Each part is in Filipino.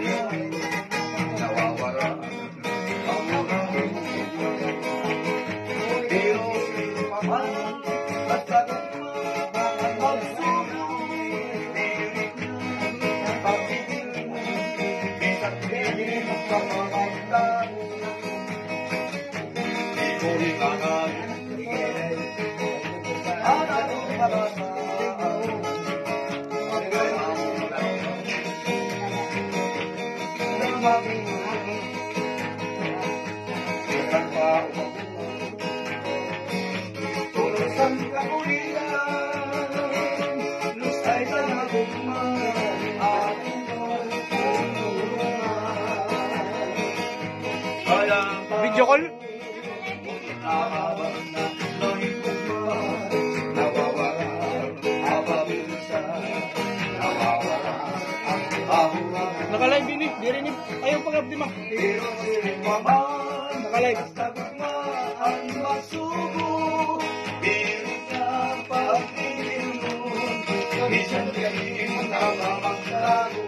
nawawala ang mga pero sino pa man basta gumamang magsunulirit na pag-ibig isang piling pamamagdan di ko ikakain ang anong marasa tulusan kapulian lusay sa nagugma ating Video call? Naka-live ini, diri ni ayaw pag-abdi ma. Naka-live. Ang masubo, pilit na pag-inom, isang galing na mamaglago.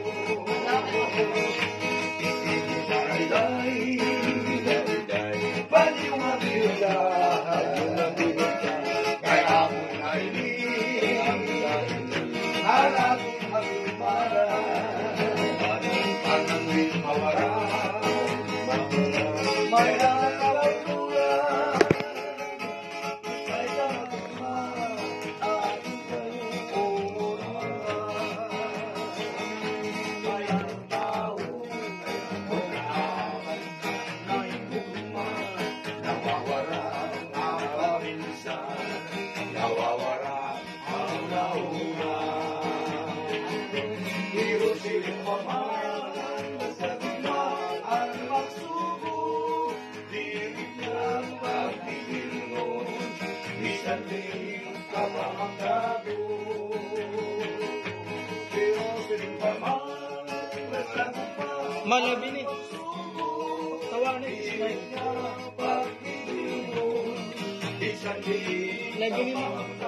Baliw nga bila, kaya ako nailig, harap ang lumara, anong rin mawara, may nakakalatura, may nakakama, ating kayong umura, may ang tao, nawawara ang paminsan, nawawara ang nauna. Pero sila pa man sa dumaan magsubo, dirig ng pag-ibig isang din kamamagado. Pero sila pa man sa dumaan Malabi ni. magsubo, Tawanan ni. dirig ng pag-ibig isang din Live ini ma.